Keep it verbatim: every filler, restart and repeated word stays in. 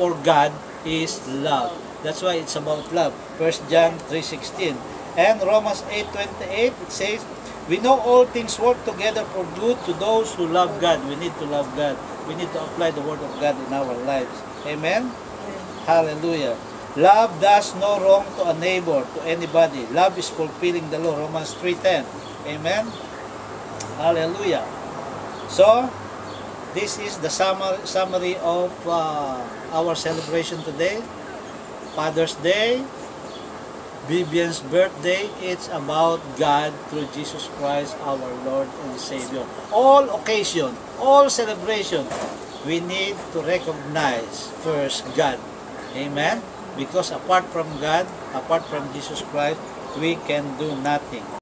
for God is love. That's why it's about love. First John three sixteen. And Romans eight twenty-eight, it says, we know all things work together for good to those who love God. We need to love God. We need to apply the Word of God in our lives. Amen? Hallelujah. Love does no wrong to a neighbor, to anybody. Love is fulfilling the law. Romans three ten. Amen? Hallelujah. So, this is the summary, summary of uh, our celebration today. Father's Day, Vivian's birthday. It's about God through Jesus Christ, our Lord and Savior. All occasion, all celebration, we need to recognize first God. Amen? Because apart from God, apart from Jesus Christ, we can do nothing.